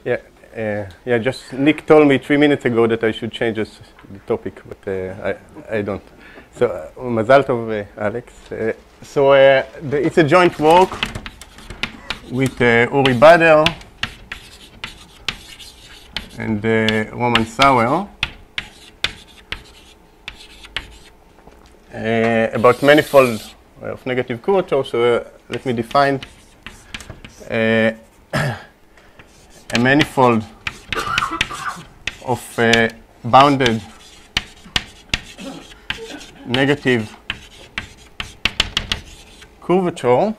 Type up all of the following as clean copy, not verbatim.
Yeah, yeah. Just Nick told me 3 minutes ago that I should change the topic, but I don't. So, Mazal Tov, Alex. It's a joint work with Uri Bader and Roman Sauer about manifold of negative curvature. So let me define a manifold of bounded negative curvature,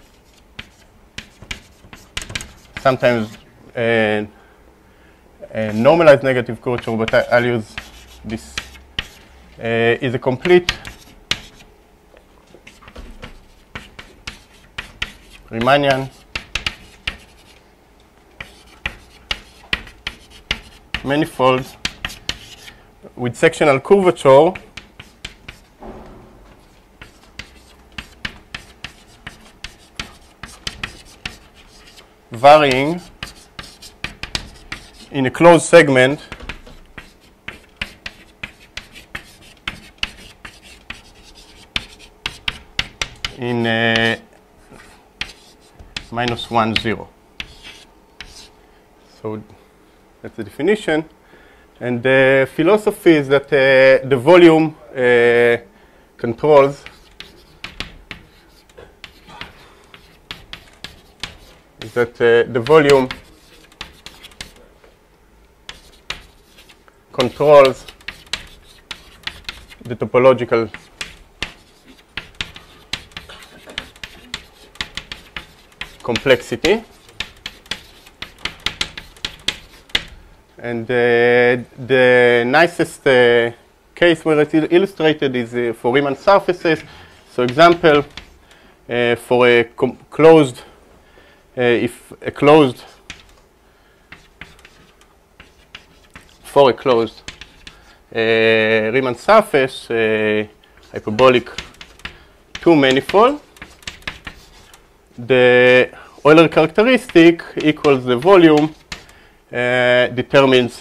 sometimes normalized negative curvature, but I'll use this, is a complete Riemannian manifold with sectional curvature varying in a closed segment in -1, 0. So that's the definition. And the philosophy is that the volume controls the volume controls the topological complexity. And the nicest case where it's illustrated is for Riemann surfaces. So example, for a closed, for a closed Riemann surface, hyperbolic 2 manifold, the Euler characteristic equals the volume determines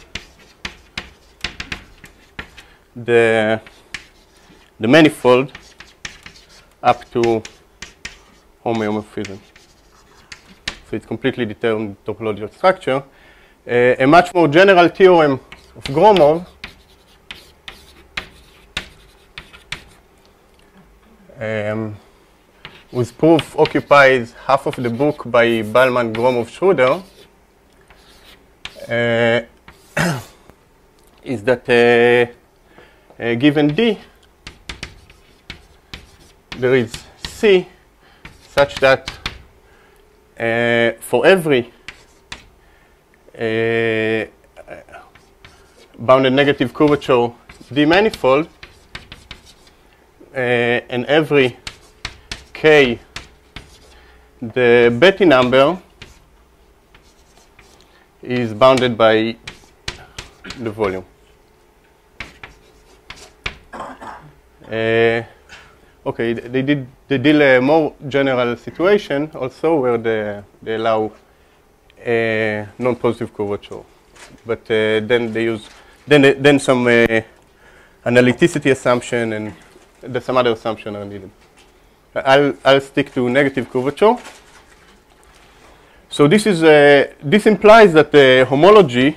the manifold up to homeomorphism. So it's completely determined topological structure. A much more general theorem of Gromov whose proof occupies half of the book by Ballman, Gromov, Schroeder, is that given D, there is C such that for every bounded negative curvature D manifold and every K, the Betti number is bounded by the volume. Okay, they deal a more general situation also where they allow non-positive curvature, but then they use then some analyticity assumption and there's some other assumption are needed. I'll stick to negative curvature. So this implies that the homology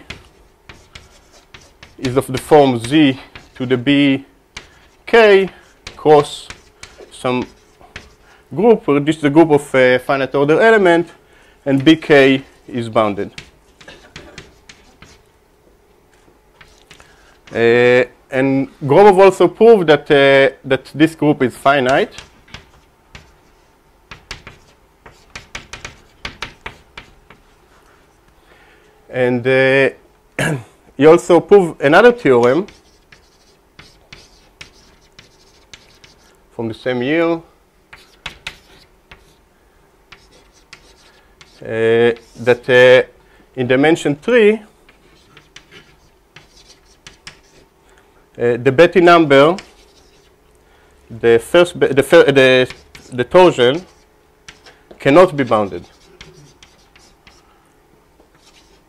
is of the form Z to the BK cross some group, where this is a group of finite order element, and BK is bounded. And Gromov also proved that that this group is finite. And he also proved another theorem from the same year that in dimension 3, the Betti number, the torsion cannot be bounded.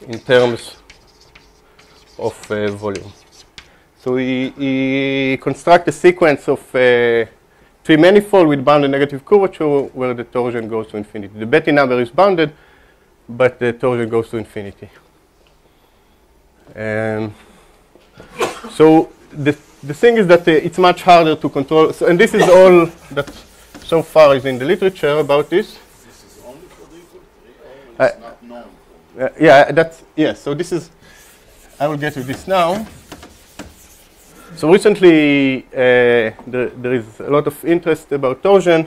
in terms of volume. So he constructs a sequence of three manifold with bounded negative curvature where the torsion goes to infinity. The Betti number is bounded, but the torsion goes to infinity. So the thing is that it's much harder to control. So, and this is all that so far is in the literature about this. This is only for the equal or it's not known? Yeah, that's, yes. So this is, I will get to this now. So recently, there is a lot of interest about torsion.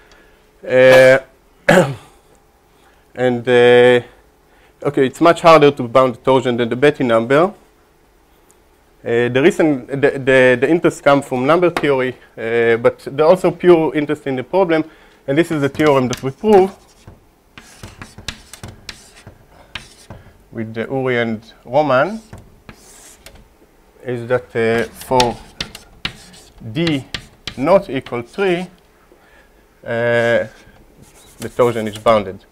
And, okay, it's much harder to bound the torsion than the Betti number. The interest comes from number theory, but there also pure interest in the problem. And this is the theorem that we prove with Uri and Roman, is that for D not equal 3, the torsion is bounded.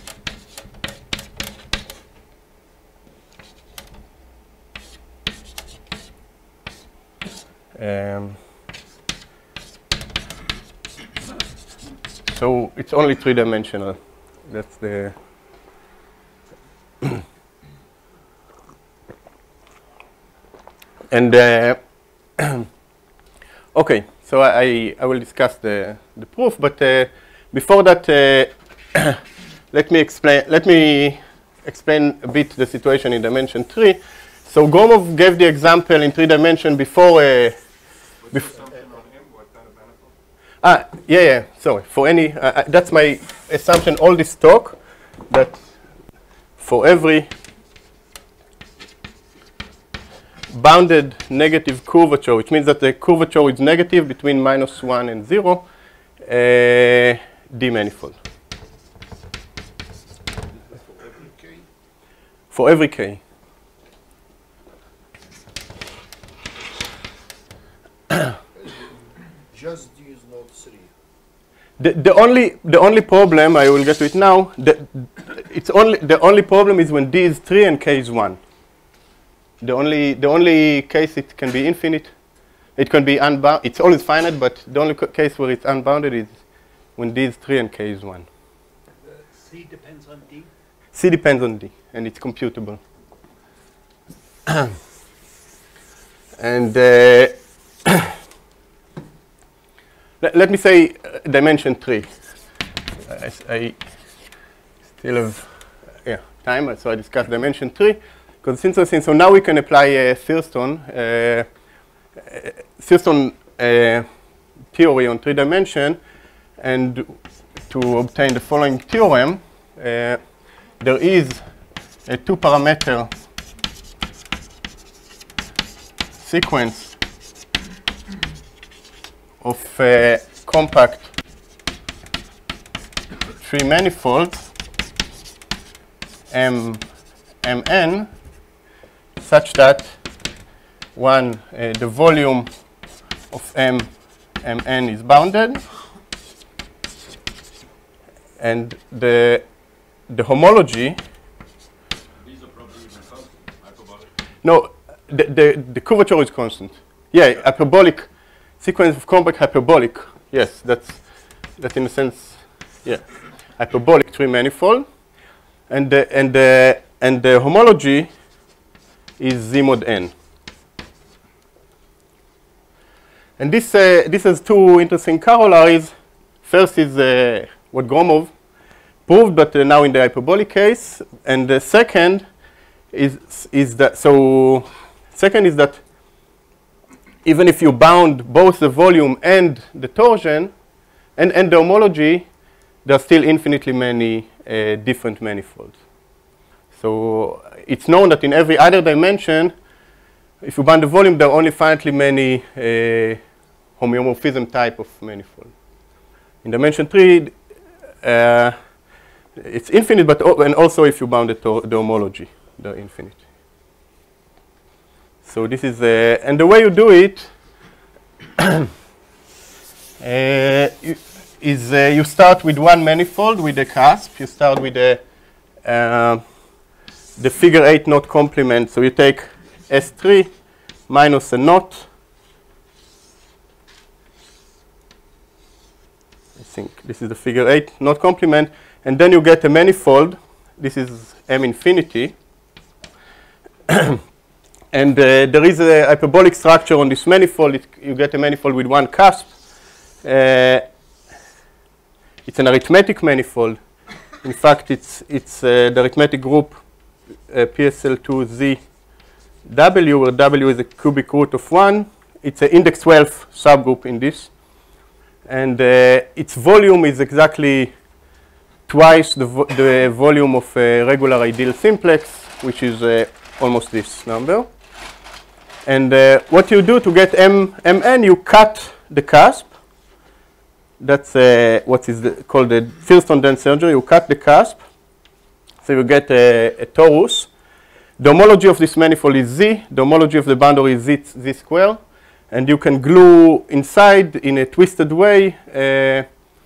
So it's only three-dimensional. That's the and okay. So I will discuss the proof, but before that, let me explain a bit the situation in dimension 3. So Gromov gave the example in 3 dimension before. Yeah. Sorry. For any, that's my assumption. All this talk that for every bounded negative curvature, which means that the curvature is negative between -1 and 0, D manifold. For every K. Just D is not 3. The only problem, I will get to it now, the only problem is when D is 3 and K is 1. The only case it can be infinite, it can be unbounded. It's always finite, but the only case where it's unbounded is when D is 3 and K is 1. C depends on D? C depends on D, and it's computable. And let me say dimension 3. I still have time, so I discuss dimension 3. Because it's interesting. So now we can apply Thurston theory on 3 dimension, and to obtain the following theorem, there is a 2-parameter sequence of compact 3 manifolds Mn, such that the volume of Mn is bounded, and the homology. These are probably constant, hyperbolic. No, the curvature is constant. Yeah, hyperbolic sequence of compact hyperbolic. Yes, that's in a sense, yeah, hyperbolic 3 manifold, and the homology is Z mod n. And this has 2 interesting corollaries. First is what Gromov proved, but now in the hyperbolic case. And the second is that even if you bound both the volume and the torsion and the homology, there are still infinitely many different manifolds. So it's known that in every other dimension, if you bound the volume, there are only finitely many homeomorphism type of manifold. In dimension 3, it's infinite, but and also if you bound the homology, they're infinite. So this is, and the way you do it you start with one manifold with a cusp. You start with the figure 8 knot complement. So you take S3 minus a knot. I think this is the figure 8 knot complement. And then you get a manifold. This is M infinity. And there is a hyperbolic structure on this manifold. You get a manifold with one cusp. It's an arithmetic manifold. In fact, it's the arithmetic group PSL2ZW, where W is a cubic root of 1. It's an index 12 subgroup in this. And its volume is exactly twice the volume of a regular ideal simplex, which is almost this number. And what you do to get Mn, you cut the cusp. That's what is called the Thurston-Dent surgery. You cut the cusp, so you get a torus. The homology of this manifold is Z. The homology of the boundary is Z square. And you can glue inside, in a twisted way, a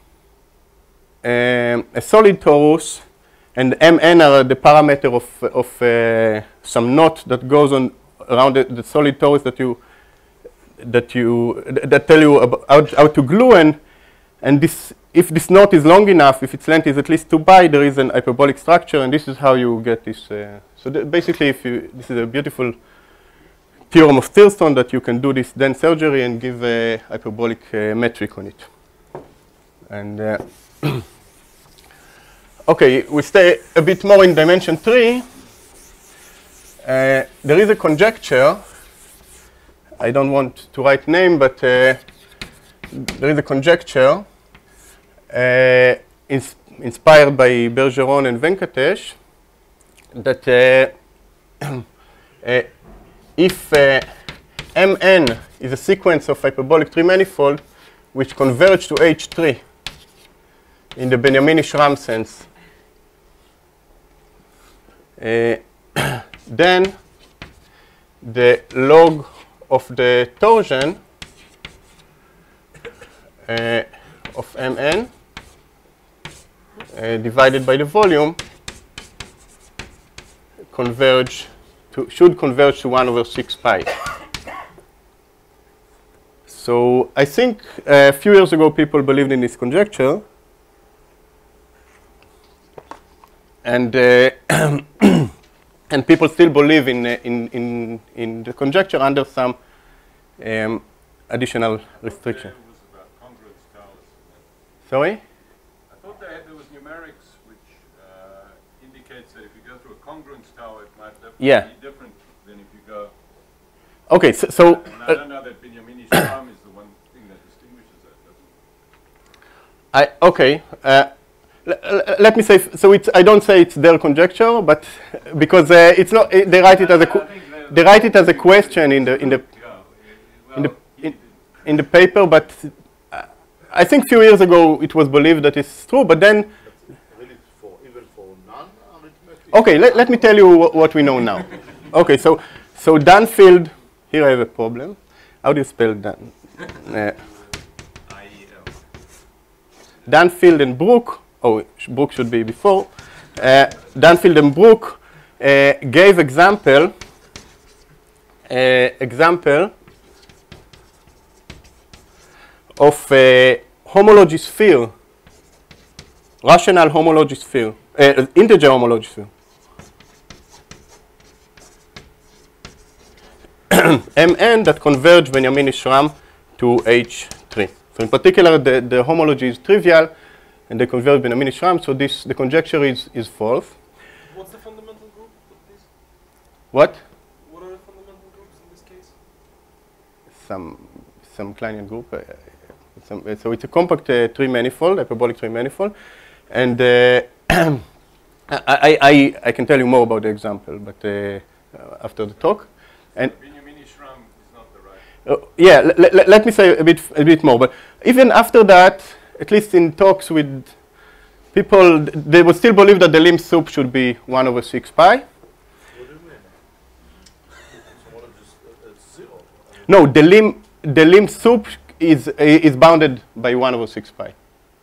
solid torus. And Mn are the parameter of some knot that goes on around the solid torus that tell you about how to glue. And this, if this knot is long enough, if its length is at least 2 pi, there is an hyperbolic structure, and this is how you get this. So basically, this is a beautiful theorem of Thurston that you can do this Dent surgery and give a hyperbolic metric on it. And okay, we stay a bit more in dimension 3. There is a conjecture. I don't want to write name, but there is a conjecture inspired by Bergeron and Venkatesh that if Mn is a sequence of hyperbolic tree-manifold which converge to H3 in the Benjamini-Schramm sense, then the log of the torsion of Mn divided by the volume should converge to 1 over 6 pi. So I think a few years ago people believed in this conjecture, and and people still believe in the conjecture under some additional restriction. It was about congruence towers. Sorry? I thought there was numerics which indicates that if you go through a congruence tower, it might be different than if you go. Okay, so and I don't know that Benjamini-Schramm is the one thing that distinguishes that, doesn't it? okay. Let me say, so I don't say it's their conjecture, but because it's not, they write it as a question in the paper. But I think a few years ago it was believed that it's true. But then, even for non-arithmetic. Okay, let me tell you what we know now. Okay, so Dunfield. Here I have a problem. How do you spell Dun? Dunfield and Brook. Oh, Brook should be before. Dunfield and Brook gave example of a homology sphere, rational homology sphere, integer homology sphere. Mn that converge Benjamini-Schramm to H3. So in particular, the homology is trivial, and they converge Benjamini-Schramm. So the conjecture is false. What's the fundamental group of this? What? What are the fundamental groups in this case? Some Kleinian group. So it's a compact tree manifold, hyperbolic tree manifold, and I can tell you more about the example, but after the talk. And Benjamini-Schramm is not the right. yeah, let me say a bit more. But even after that, at least in talks with people, they would still believe that the limb sup should be 1 over 6 pi. What do you mean? It's 0. No, the limb sup is bounded by 1 over 6 pi.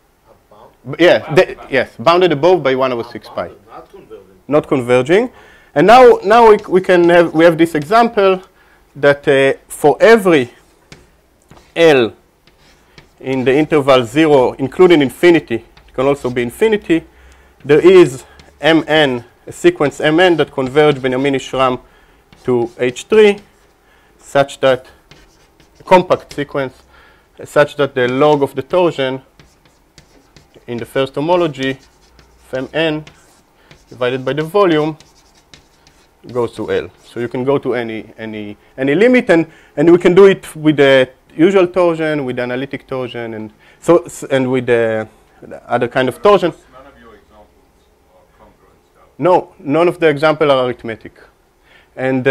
Bound? Yes, bounded above by 1 over 6 pi. Not converging. Not converging. And now we have this example that for every L in the interval 0, including infinity, it can also be infinity, there is Mn, a sequence Mn that converge Benyamini-Schramm to H3, such that, a compact sequence, such that the log of the torsion in the first homology of Mn divided by the volume goes to L. So you can go to any limit, and we can do it with the usual torsion, with the analytic torsion, and with the other kind of torsion. None of your examples are congruent stuff. No, none of the examples are arithmetic. And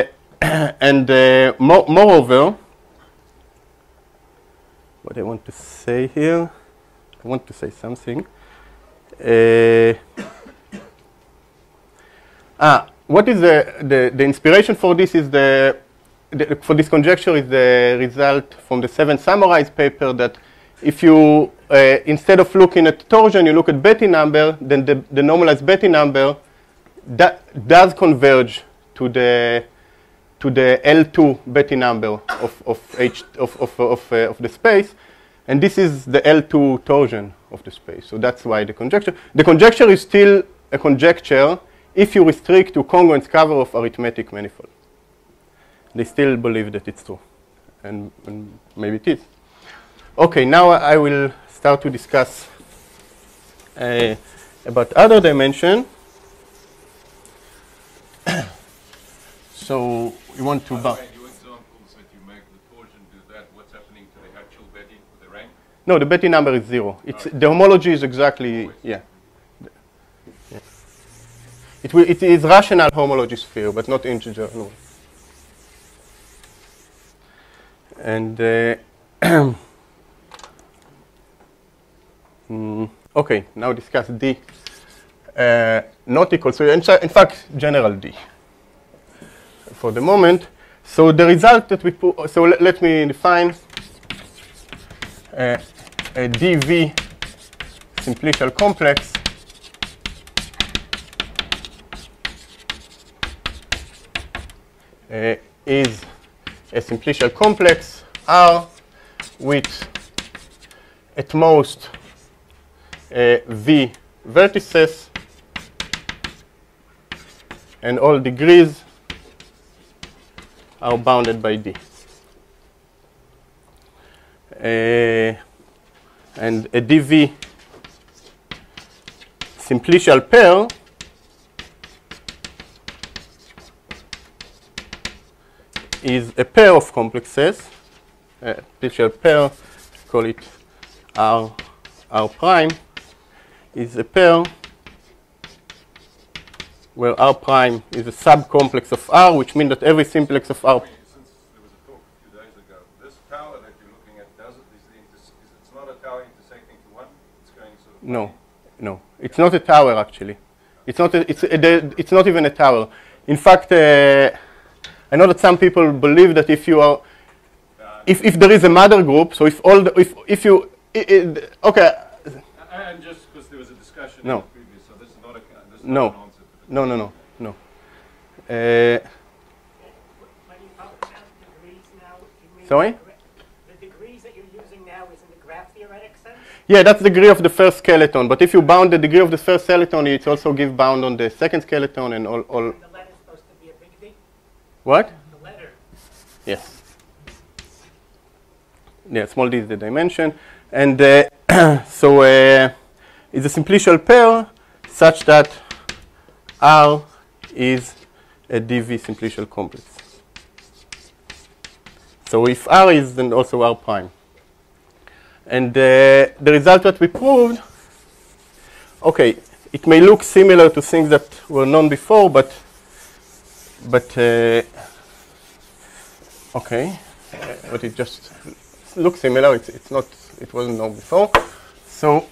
moreover, what I want to say here, I want to say something. What is the inspiration for this is for this conjecture is the result from the 7 Summarized paper that if you, instead of looking at torsion, you look at Betti number, then the normalized Betti number that does converge to the L2 Betti number of the space, and this is the L2 torsion of the space. So that's why the conjecture is still a conjecture if you restrict to congruence cover of arithmetic manifold. They still believe that it's true, and maybe it is. Okay, now I will start to discuss about other dimension. So we want to. By the way, your examples that you make the torsion do that. What's happening to the actual Betti, the rank? No, the Betti number is 0. It's the homology is exactly It is rational homology sphere, but not integer. No. And okay, now discuss D. Not equal. So in fact, general D. For the moment, so the result that we put. So let me define a dV simplicial complex is a simplicial complex R with at most V vertices and all degrees are bounded by D. And a dV simplicial pair is a pair of complexes, a simplicial pair, call it R prime, is a pair where R prime is a subcomplex of R, which means that every simplex of R. Since there was a talk a few days ago, this tower that you're looking at, it's not a tower intersecting to one? It's going sort of... No, it's not a tower actually. It's not even a tower. In fact, I know that some people believe that if you are, if there is a mother group, so if all the, if you, okay. And just because there was a discussion in No. the previous, so this is not an No. answer to the No. When you talk about degrees now, you mean Sorry? the degrees that you're using now is in the graph theoretic sense? Yeah, that's the degree of the first skeleton. But if you bound the degree of the first skeleton, it also gives bound on the second skeleton and all. And the letter's supposed to be a big D? What? The letter. Yes. Yeah, small d is the dimension. And so it's a simplicial pair such that R is a dV simplicial complex. So if R is, then also R prime. And the result that we proved, okay, it may look similar to things that were known before, but okay, but it just looks similar. It's not. It wasn't known before. So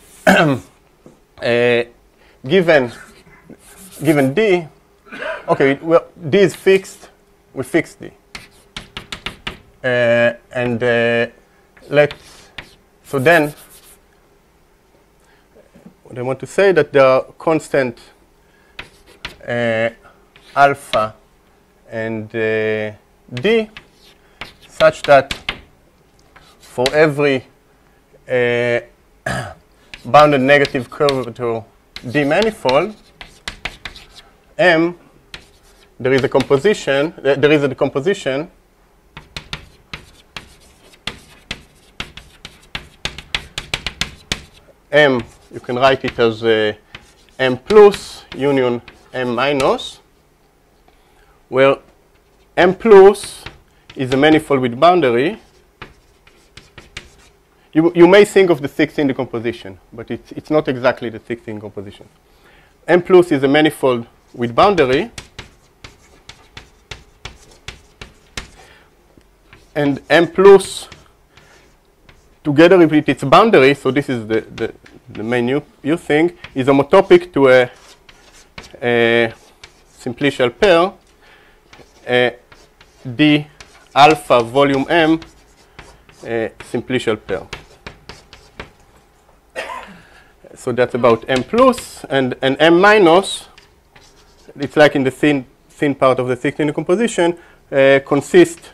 given D, okay, well D is fixed. We fix D, and so then what I want to say that there are constant alpha and D, such that for every bounded negative curvature D manifold, M, there is a decomposition M, you can write it as M plus union M minus, where M plus is a manifold with boundary. You may think of the 16 decomposition, but it's not exactly the 16 decomposition. M plus is a manifold with boundary, and M plus together with its boundary, so this is the main new thing, is homotopic to a simplicial pair, D alpha volume M simplicial pair. So that's about M plus, and M minus, it's like in the thin part of the 16 decomposition, consists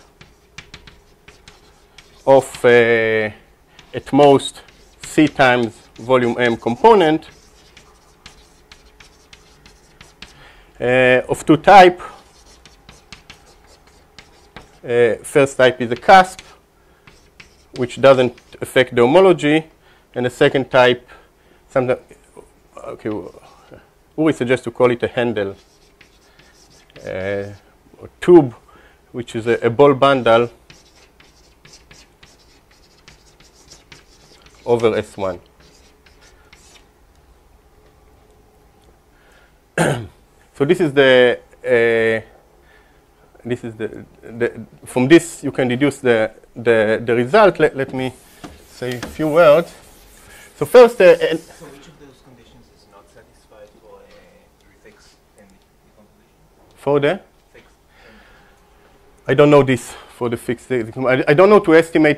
of at most C times volume M component of two types. First type is a cusp, which doesn't affect the homology, and the second type, sometimes, okay, Uri suggests to call it a handle, or tube, which is a ball bundle over S1. So this is from this you can deduce the result. Let me say a few words. So first, so which of those conditions is not satisfied for a fixed decomposition? For the Fixed. I don't know this for the fixed. I don't know to estimate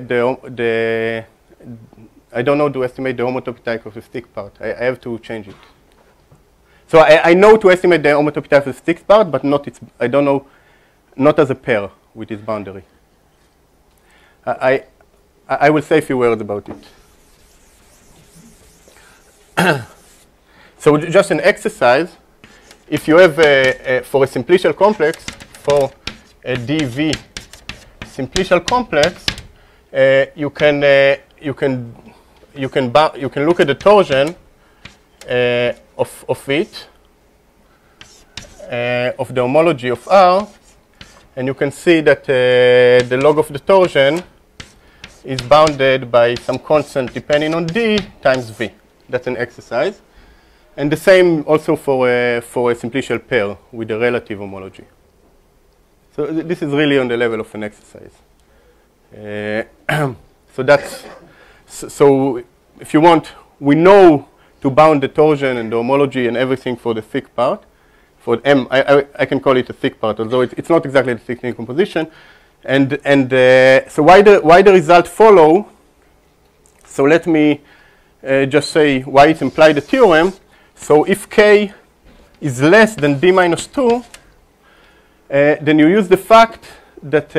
I don't know to estimate the homotopy type of the stick part. I have to change it. So I know to estimate the homotopy type of the stick part, but not its. I don't know, not as a pair with its boundary. I will say a few words about it. So just an exercise. If you have for a simplicial complex, for a dV simplicial complex, you can look at the torsion of it, of the homology of R, and you can see that the log of the torsion is bounded by some constant depending on D times V. That's an exercise. And the same also for a simplicial pair with a relative homology. So this is really on the level of an exercise. So that's, so if you want, we know to bound the torsion and the homology and everything for the thick part. For M, I can call it a thick part, although it's not exactly the thick decomposition. And so why the result follow? So let me just say why it implied the theorem. So if K is less than D minus 2, then you use the fact that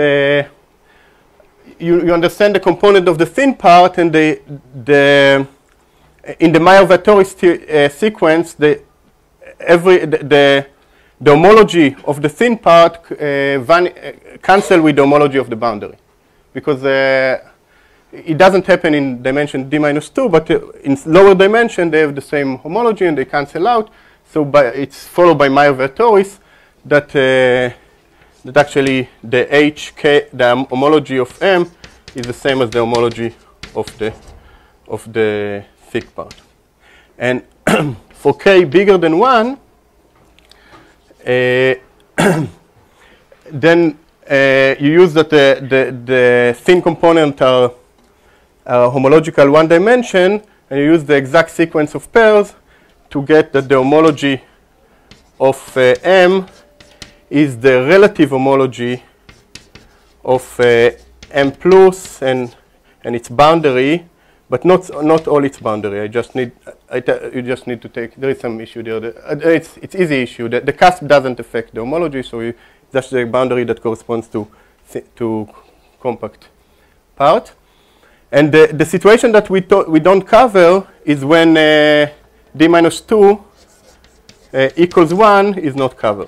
you understand the component of the thin part, and in the Mayer-Vattori sequence, the homology of the thin part cancel with the homology of the boundary, because it doesn't happen in dimension D minus 2, but in lower dimension they have the same homology and they cancel out. So it's followed by Mayer-Vattori that actually the the homology of M is the same as the homology of the thick part. And for K bigger than 1, then you use that the thin component are homological one dimension, and you use the exact sequence of pairs to get that the homology of M is the relative homology of M plus and its boundary but not all its boundary. You just need to take. There is some issue there. It's easy issue. The cusp doesn't affect the homology, so that's the boundary that corresponds to compact part. And the situation that we don't cover is when d minus 2 equals 1 is not covered.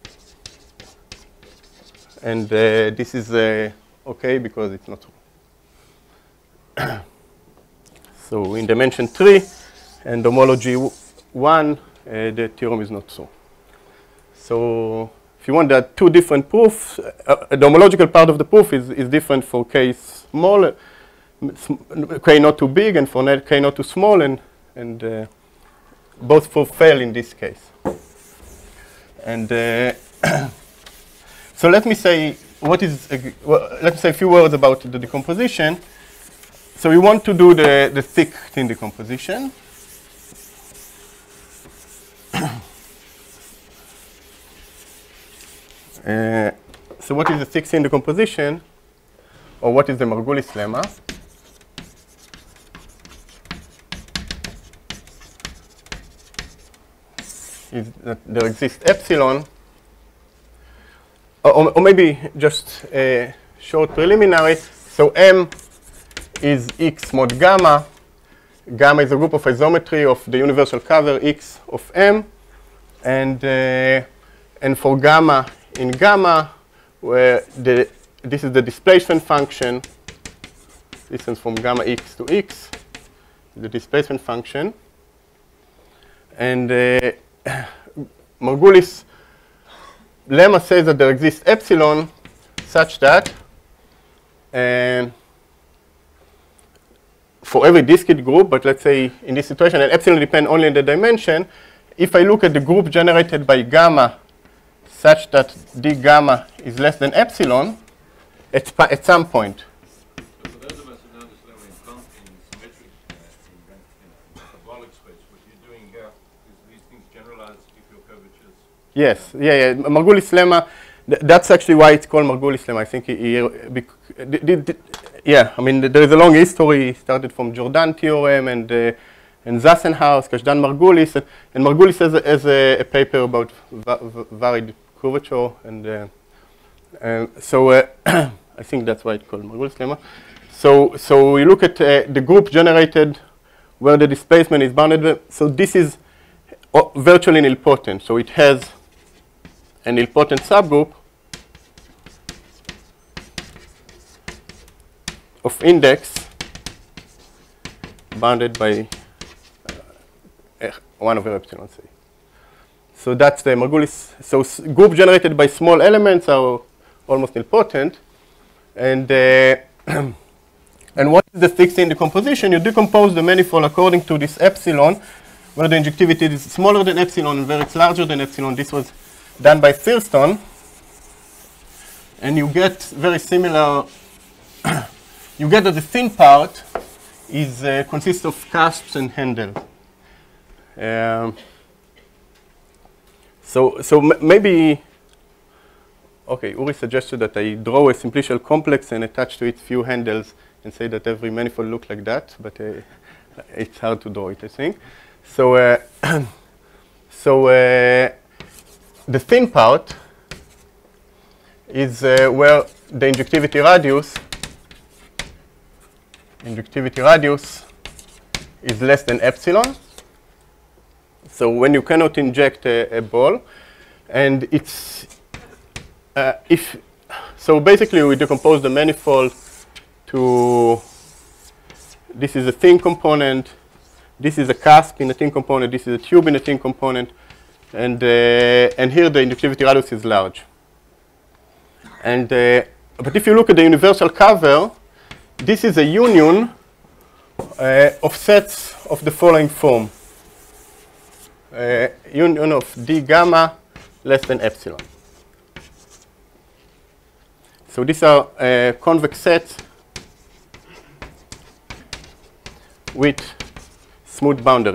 And this is okay because it's not true. So in dimension 3 and homology 1, the theorem is not true. So if you want, there are two different proofs. The homological part of the proof is different for k small, k not too big, and for k not too small, and both proof fail in this case. And so let me say let me say a few words about the decomposition. So we want to do the thick thin decomposition. So what is the thick thin decomposition, or what is the Margulis lemma? Is that there exists epsilon, or maybe just a short preliminary. So M is X mod gamma. Gamma is a group of isometry of the universal cover X of M, and for gamma in gamma, where this is the displacement function, distance from gamma X to X, the displacement function, and Margulis lemma says that there exists epsilon such that for every discrete group, but let's say in this situation, and epsilon depends only on the dimension, if I look at the group generated by gamma such that d gamma is less than epsilon at some point. So for those of us who know this lemma in symmetric, in parabolic space, what you're doing here is these things generalize if your curvatures. Yes, yeah. Margulis lemma, that's actually why it's called Margulis lemma. I think yeah, I mean, there is a long history. It started from Jordan theorem and Zassenhaus, Kashdan Margulis, and Margulis has a paper about varied curvature, and so I think that's why it's called Margulis lemma. So you look at the group generated where the displacement is bounded. So this is virtually nilpotent. So it has an nilpotent subgroup of index bounded by 1 over epsilon, say. So that's the Margulis. So group generated by small elements are almost nilpotent. And and what is the thick thin decomposition? You decompose the manifold according to this epsilon, where the injectivity is smaller than epsilon and where it's larger than epsilon. This was done by Thurston. And you get very similar. You get that the thin part is consists of cusps and handles. So maybe, okay, Uri suggested that I draw a simplicial complex and attach to it few handles and say that every manifold looks like that, but it's hard to draw it, I think. So, the thin part is where the injectivity radius is less than epsilon. So when you cannot inject a ball, and it's so basically we decompose the manifold to this is a thin component, this is a cusp in a thin component, this is a tube in a thin component, and here the injectivity radius is large. And but if you look at the universal cover, this is a union of sets of the following form. Union of d gamma less than epsilon. So these are convex sets with smooth boundary.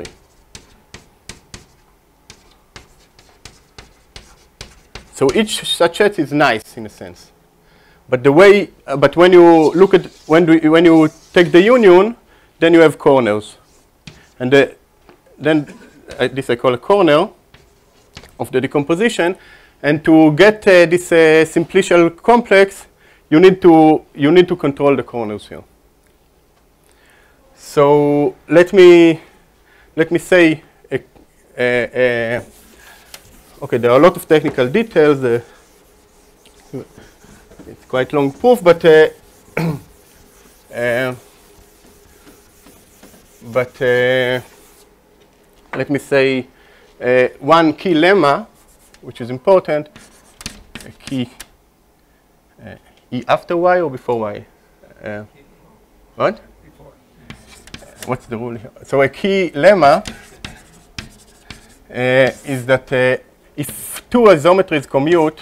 So each such set is nice in a sense, but the way, but when you look at when you take the union, then you have corners. And then this I call a corner of the decomposition. And to get this simplicial complex, you need to control the corners here. So let me say, okay, there are a lot of technical details. It's quite long proof, but let me say one key lemma, which is important. A key E after Y or before Y? What? Before. What's the rule here? So a key lemma is that if two isometries commute,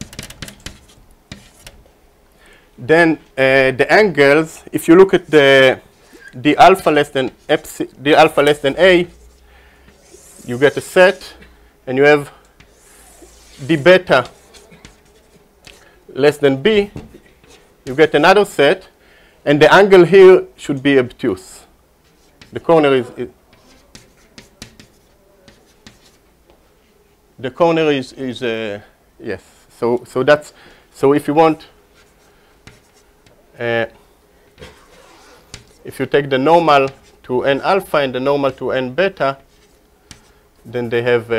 then the angles, if you look at the alpha less than A, you get a set, and you have d beta less than B, you get another set, and the angle here should be obtuse. The corner is yes. So that's, so if you want, if you take the normal to n alpha and the normal to n beta, then they have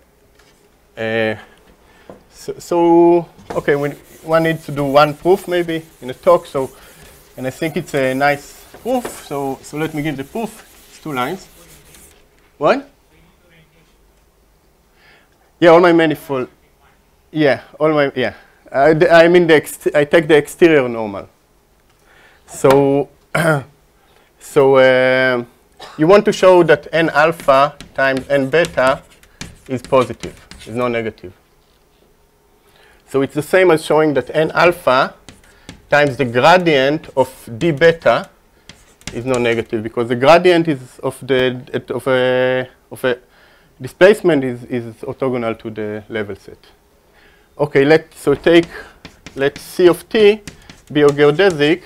so okay, one needs to do one proof maybe in a talk. So, and I think it's a nice proof. So let me give the proof. It's 2 lines. What? Yeah, all my manifold. Yeah, all my, yeah. I mean I take the exterior normal. So you want to show that n alpha times n beta is positive, is not negative. So it's the same as showing that n alpha times the gradient of d beta is not negative, because the gradient is of a displacement is orthogonal to the level set. Okay, let C of t be a geodesic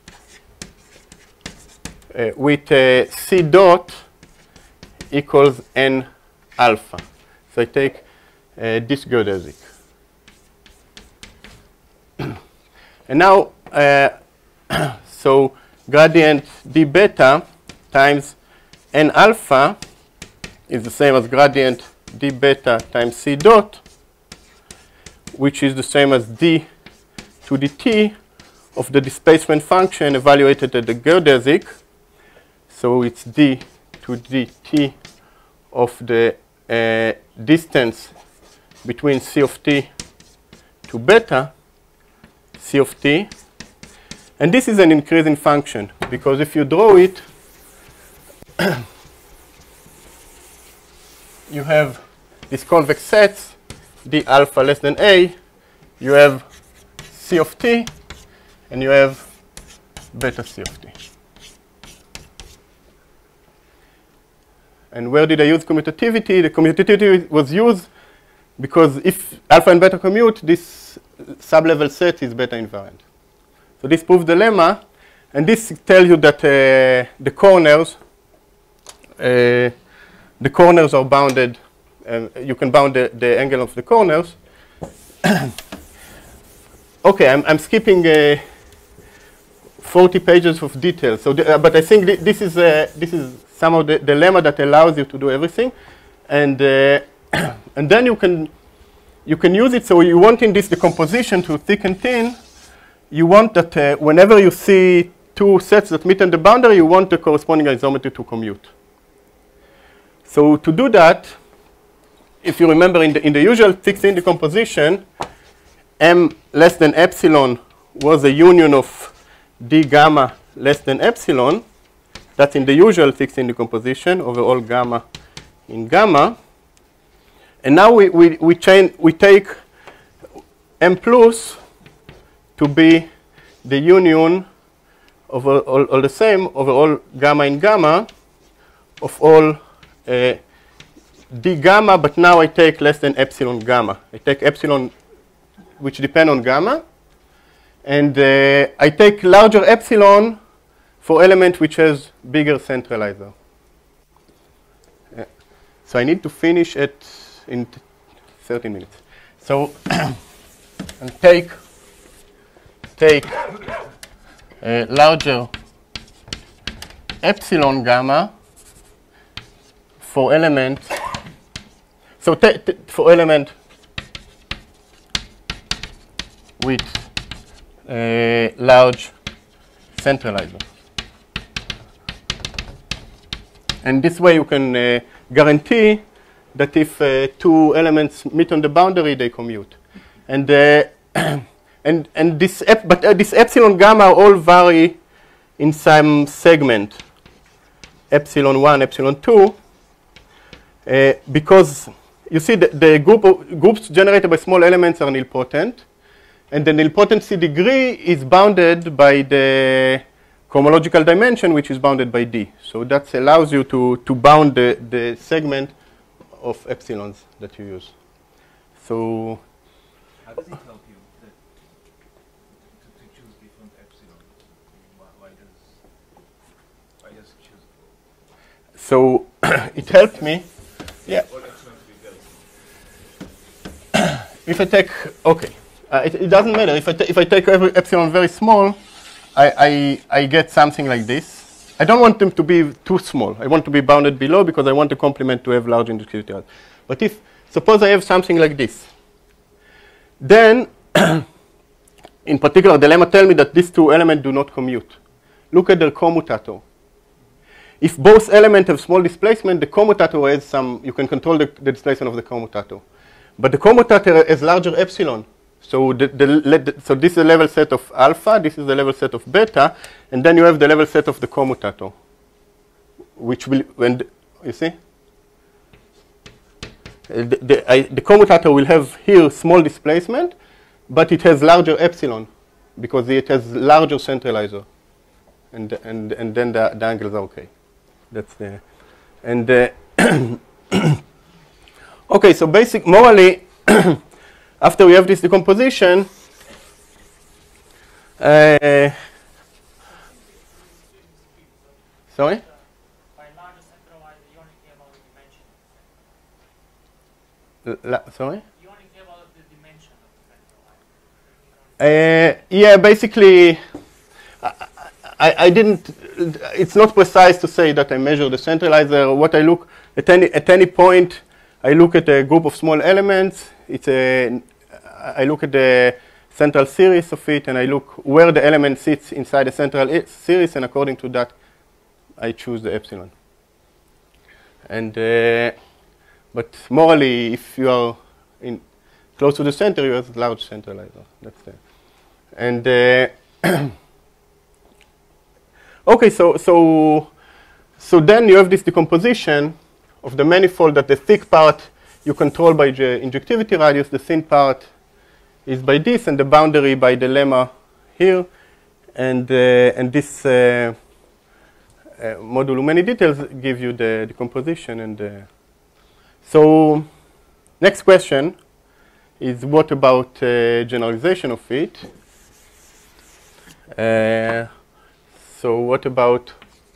with C dot equals n alpha. So I take this geodesic. And now, so gradient d beta times n alpha is the same as gradient d beta times C dot, which is the same as d to dt of the displacement function evaluated at the geodesic. So it's d to dt of the distance between C of t to beta C of t. And this is an increasing function, because if you draw it, you have these convex sets, d alpha less than A, you have C of t, and you have beta C of t. And where did I use commutativity? The commutativity was used because if alpha and beta commute, this sublevel set is beta invariant. So this proves the lemma, and this tells you that the corners are bounded. You can bound the angle of the corners. Okay, I'm skipping 40 pages of detail. So, but I think this is some of the lemma that allows you to do everything, and and then you can use it. So you want in this decomposition to thick and thin. You want that whenever you see two sets that meet on the boundary, you want the corresponding isometry to commute. So to do that, if you remember in the usual thick-thin decomposition, m less than epsilon was a union of d gamma less than epsilon. That's in the usual thick-thin decomposition over all gamma in gamma. And now we take m plus to be the union of all the same over all gamma in gamma of all d gamma, but now I take less than epsilon gamma. I take epsilon which depend on gamma, and I take larger epsilon for element which has bigger centralizer. So I need to finish it in 30 minutes. So and take a larger epsilon gamma for element. So for element with a large centralizer. And this way you can guarantee that if two elements meet on the boundary, they commute. And this epsilon gamma all vary in some segment, epsilon 1, epsilon 2, because you see the groups generated by small elements are nilpotent, and the nilpotency degree is bounded by the cohomological dimension, which is bounded by D. So that allows you to bound the segment of epsilons that you use. So how does it help you to choose different epsilon? Why does it choose? So it helped me. Yeah. If I take, okay, it doesn't matter. If I take every epsilon very small, I get something like this. I don't want them to be too small. I want to be bounded below because I want the complement to have large inductivity radius. But if, suppose I have something like this, then, in particular, the lemma tell me that these two elements do not commute. Look at their commutator. If both elements have small displacement, the commutator has some, you can control the displacement of the commutator. But the commutator has larger epsilon. So, so this is the level set of alpha, this is the level set of beta, and then you have the level set of the commutator, which will, you see? The commutator will have here small displacement, but it has larger epsilon, because it has larger centralizer. And then the angles are okay. That's the, and okay, so morally, after we have this decomposition, sorry? By larger centralizer, you only care about the dimension. Sorry? You only care about the dimension of the centralizer. Yeah, basically, I didn't, it's not precise to say that I measure the centralizer. What I look, at any point, I look at a group of small elements. I look at the central series of it, and I look where the element sits inside the central series, and according to that, I choose the epsilon. And but morally, if you are close to the center, you have large centralizer. That's the, and okay, so then you have this decomposition of the manifold that the thick part you control by the injectivity radius, the thin part is by this, and the boundary by the lemma here, and this modulo many details give you the decomposition. And so next question is what about generalization of it? So what about?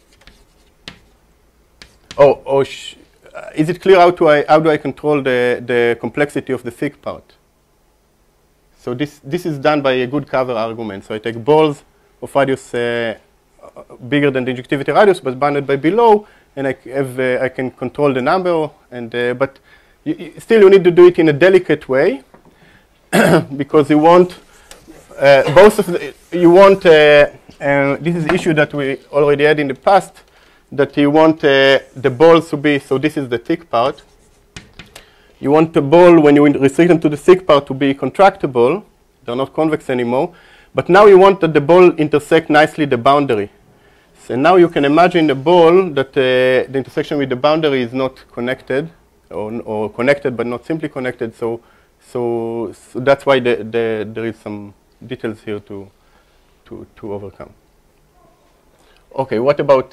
Is it clear how do I control the complexity of the thick part? So this is done by a good cover argument. So I take balls of radius bigger than the injectivity radius, but bounded by below, and I can control the number. And but still, you need to do it in a delicate way because you want both of the, you want. This is an issue that we already had in the past. That you want the balls to be, so this is the thick part. You want the ball, when you restrict them to the thick part, to be contractible. They're not convex anymore. But now you want that the ball intersect nicely the boundary. So now you can imagine a ball that the intersection with the boundary is not connected, or connected but not simply connected. So that's why there is some details here to overcome. Okay, what about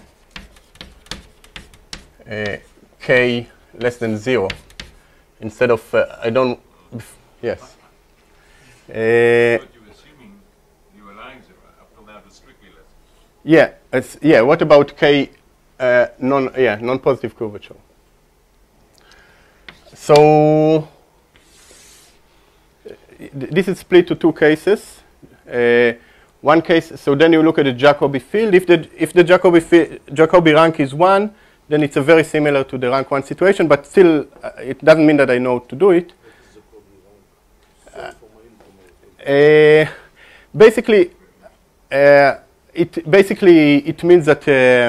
k less than 0 instead of I don't yes. What you were assuming you were allowing 0 up till now it was strictly less. Yeah, yeah. What about K non-positive curvature? So this is split to two cases. One case, so then you look at the Jacobi field. If the Jacobi rank is 1, then it's a very similar to the rank 1 situation, but still it doesn't mean that I know to do it. Basically, it means that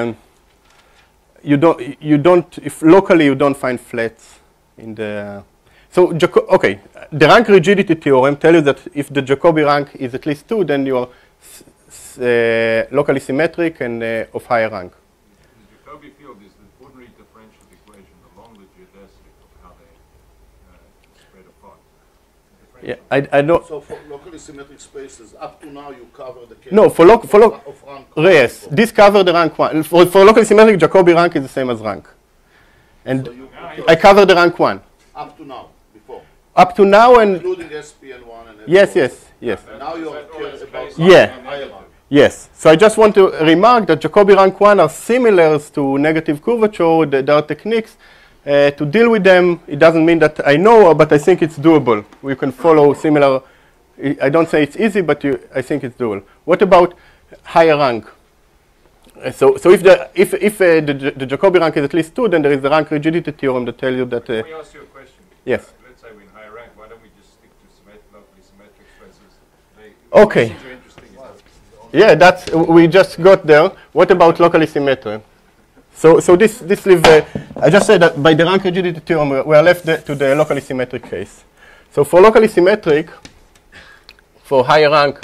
if locally you don't find flats in the. So okay, the rank rigidity theorem tells you that if the Jacobi rank is at least 2, then you are locally symmetric and of higher rank. The Jacobi field is the ordinary differential equation along the geodesic of how they spread apart. Yeah, I don't. So for locally symmetric spaces, up to now you cover the case. No, for rank. Yes, this cover the rank 1. For locally symmetric, Jacobi rank is the same as rank, and So I cover the rank 1. up to now, before. Up to now and Including SPN1 and yes. And now you're about Yeah. higher rank. Yes. So I just want to remark that Jacobi rank 1 are similar to negative curvature. There are techniques to deal with them. It doesn't mean that I know, but I think it's doable. We can follow similar. I don't say it's easy, but I think it's doable. What about higher rank? So if the Jacobi rank is at least 2, then there is the rank rigidity theorem that tells you that. Let me ask you a question. Yes. Let's say we're in higher rank. Why don't we just stick to locally symmetric spaces? Okay. These are interesting. Yeah, we just got there. What about locally symmetric? So this leaves. I just said that by the rank rigidity theorem, we are left to the locally symmetric case. So for locally symmetric, for higher rank,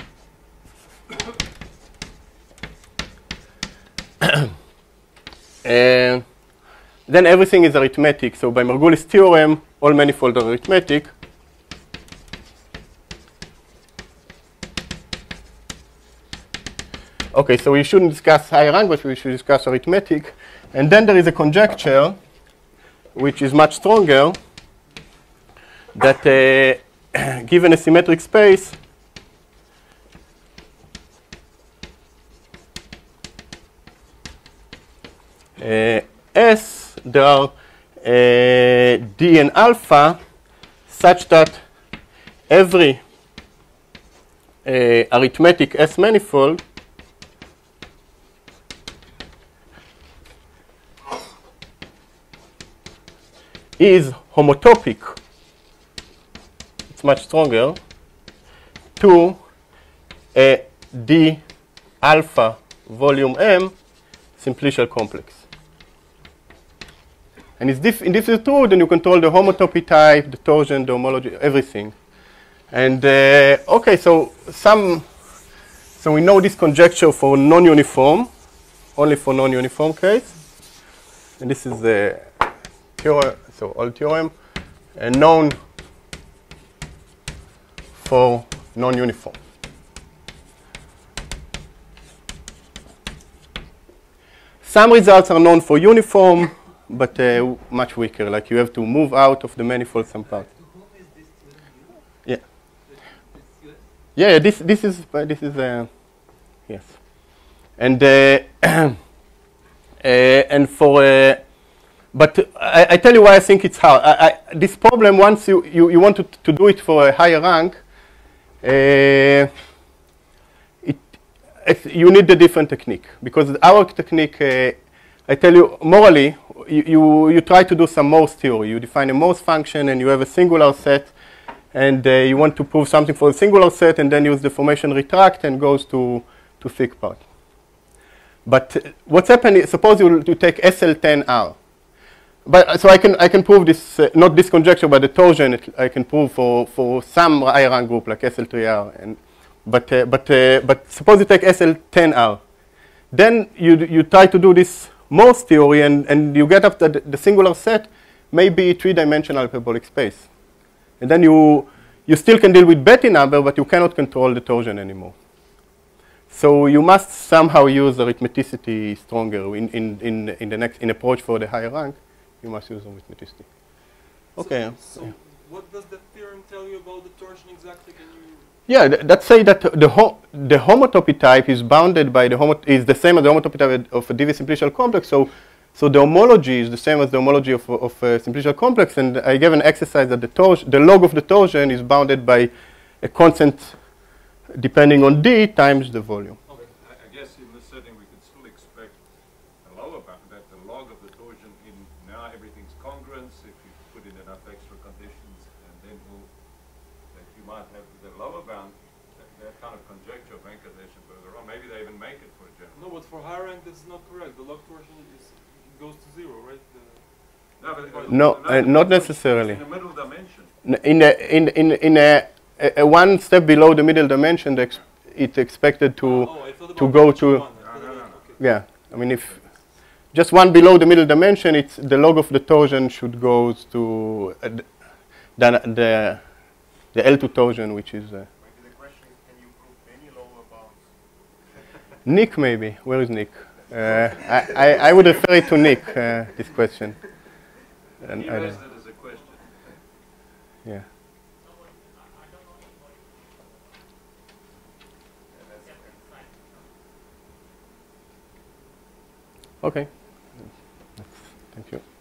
then everything is arithmetic. So by Margulis theorem, all manifolds are arithmetic. Okay, so we shouldn't discuss higher rank, but we should discuss arithmetic. And then there is a conjecture, which is much stronger, that given a symmetric space, S, there are D and alpha, such that every arithmetic S manifold is homotopic, it's much stronger, to a D alpha volume M simplicial complex. And if this is true, then you control the homotopy type, the torsion, the homology, everything. And okay, so we know this conjecture for non-uniform, only for non-uniform case. And this is the theorem, so old theorem, and known for non-uniform. Some results are known for uniform, but much weaker. Like you have to move out of the manifold some part. Yeah. Yeah. This is yes. And and for but I tell you why I think it's hard. This problem, once you want to do it for a higher rank, you need a different technique, because our technique, I tell you, morally, you try to do some Morse theory. You define a Morse function and you have a singular set, and you want to prove something for a singular set, and then use the formation retract and goes to thick part. But what's happened is, suppose you take SL10R. But so I can prove this, not this conjecture, but the torsion. I can prove for some higher rank group like SL3R. And but suppose you take SL10R, then you try to do this Morse theory, and you get up that the singular set may be three-dimensional hyperbolic space, and then you still can deal with Betti number, but you cannot control the torsion anymore. So you must somehow use arithmeticity stronger in approach for the higher rank. You must use arithmeticity. Okay. So what does the theorem tell you about the torsion exactly? Can you Yeah, let's say that the homotopy type is bounded by is the same as the homotopy type of a DV simplicial complex. So the homology is the same as the homology of a simplicial complex. And I gave an exercise that the log of the torsion is bounded by a constant depending on D times the volume. Okay. I guess in this setting we could still expect a lower bound, that the log of the torsion in now everything's congruence if you put in enough extra conditions, and then that you might have the lower bound, that kind of conjecture of Venkatesh and Berger on. Maybe they even make it for a general. No, but for high rank, this is not correct. The log torsion goes to zero, right? Not necessarily. In the middle dimension. In a one step below the middle dimension, it's expected to go to. Okay. Yeah, I mean if just one below the middle dimension, it's the log of the torsion should go to the L2 torsion, which is. Maybe the question is, can you prove any lower bounds? Nick, maybe. Where is Nick? I would refer it to Nick. This question. And He raised it as a question. Yeah. Okay. Thank you.